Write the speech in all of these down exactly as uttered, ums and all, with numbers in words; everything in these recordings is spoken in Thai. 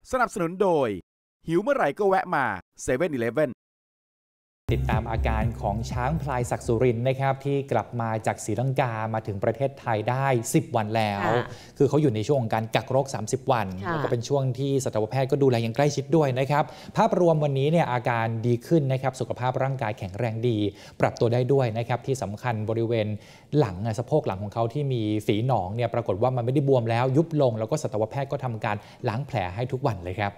สนับสนุนโดยหิวเมื่อไหร่ก็แวะมา เซเว่น อีเลฟเว่นติดตามอาการของช้างพลายศักดิ์สุรินทร์นะครับที่กลับมาจากศรีลังกามาถึงประเทศไทยได้สิบวันแล้วคือเขาอยู่ในช่วงของการกักโรคสามสิบวันแล้วก็เป็นช่วงที่สัตวแพทย์ก็ดูแลอย่างใกล้ชิดด้วยนะครับภาพรวมวันนี้เนี่ยอาการดีขึ้นนะครับสุขภาพร่างกายแข็งแรงดีปรับตัวได้ด้วยนะครับที่สำคัญบริเวณหลังสะโพกหลังของเขาที่มีฝีหนองเนี่ยปรากฏว่ามันไม่ได้บวมแล้วยุบลงแล้วก็สัตวแพทย์ก็ทำการล้างแผลให้ทุกวันเลยครับ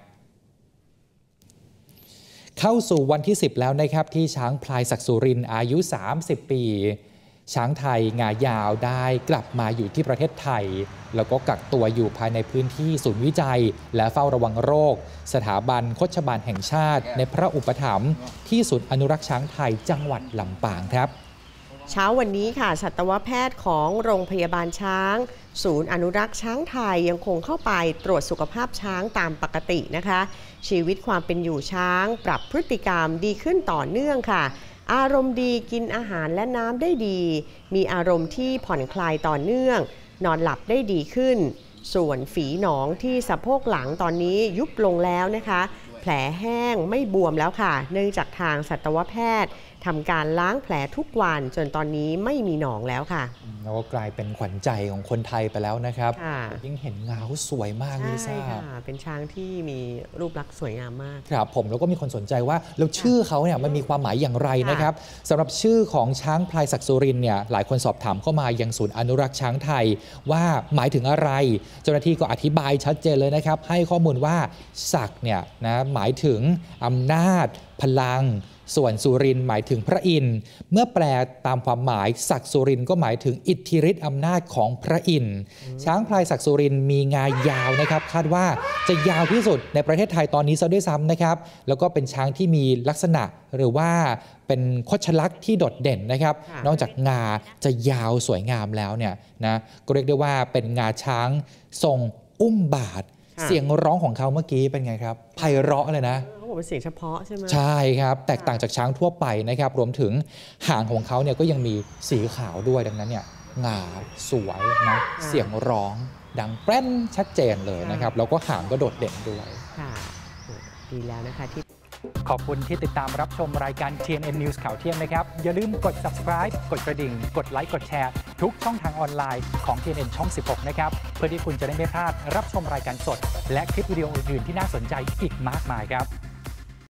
เข้าสู่วันที่สิบแล้วนะครับที่ช้างพลายศักดิ์สุรินทร์อายุสามสิบปีช้างไทยงายาวได้กลับมาอยู่ที่ประเทศไทยแล้วก็กักตัวอยู่ภายในพื้นที่ศูนย์วิจัยและเฝ้าระวังโรคสถาบันโฆษบาลแห่งชาติในพระอุปถัมภ์ที่ศูนย์อนุรักษ์ช้างไทยจังหวัดลำปางครับเช้าวันนี้ค่ะสัตวแพทย์ของโรงพยาบาลช้างศูนย์อนุรักษ์ช้างไทยยังคงเข้าไปตรวจสุขภาพช้างตามปกตินะคะชีวิตความเป็นอยู่ช้างปรับพฤติกรรมดีขึ้นต่อเนื่องค่ะอารมณ์ดีกินอาหารและน้ำได้ดีมีอารมณ์ที่ผ่อนคลายต่อเนื่องนอนหลับได้ดีขึ้นส่วนฝีหนองที่สะโพกหลังตอนนี้ยุบลงแล้วนะคะแผลแห้งไม่บวมแล้วค่ะเนื่องจากทางสัตวแพทย์ทำการล้างแผลทุกวันจนตอนนี้ไม่มีหนองแล้วค่ะแล้วก็กลายเป็นขวัญใจของคนไทยไปแล้วนะครับยิ่งเห็นเงาสวยมากลิซ่าเป็นช้างที่มีรูปลักษณ์สวยงามมากครับผมแล้วก็มีคนสนใจว่าแล้วชื่อเขาเนี่ยมันมีความหมายอย่างไรนะครับสำหรับชื่อของช้างพลายศักดิ์สุรินทร์เนี่ยหลายคนสอบถามเข้ามายังศูนย์อนุรักษ์ช้างไทยว่าหมายถึงอะไรเจ้าหน้าที่ก็อธิบายชัดเจนเลยนะครับให้ข้อมูลว่าศักดิ์เนี่ยนะหมายถึงอำนาจพลังส่วนสุรินทร์หมายถึงพระอินทร์เมื่อแปลตามความหมายศักดิ์สุรินทร์ก็หมายถึงอิทธิฤทธิ์อำนาจของพระอินทร์ช้างพลายศักดิ์สุรินทร์มีงายาวนะครับคาดว่าจะยาวที่สุดในประเทศไทยตอนนี้ซะด้วยซ้ำนะครับแล้วก็เป็นช้างที่มีลักษณะหรือว่าเป็นโคชลักษณ์ที่โดดเด่นนะครับนอกจากงาจะยาวสวยงามแล้วเนี่ยนะก็เรียกได้ว่าเป็นงาช้างทรงอุ้มบาทเสียงร้องของเขาเมื่อกี้เป็นไงครับไพเราะเลยนะเป็นเสียงเฉพาะใช่ไหมใช่ครับแตกต่างจากช้างทั่วไปนะครับรวมถึงหางของเขาเนี่ยก็ยังมีสีขาวด้วยดังนั้นเนี่ยงาสวยนะเสียงร้องดังแป้นชัดเจนเลยนะครับแล้วก็หางก็โดดเด่นด้วยค่ะดีแล้วนะคะที่ขอบคุณที่ติดตามรับชมรายการ ที เอ็น เอ็น News ข่าวเที่ยงนะครับอย่าลืมกด Subscribe กดกระดิ่งกดไลค์กดแชร์ทุกช่องทางออนไลน์ของ ที เอ็น เอ็น ช่องสิบหกนะครับเพื่อที่คุณจะได้ไม่พลาดรับชมรายการสดและคลิปวิดีโออื่นๆที่น่าสนใจอีกมากมายครับ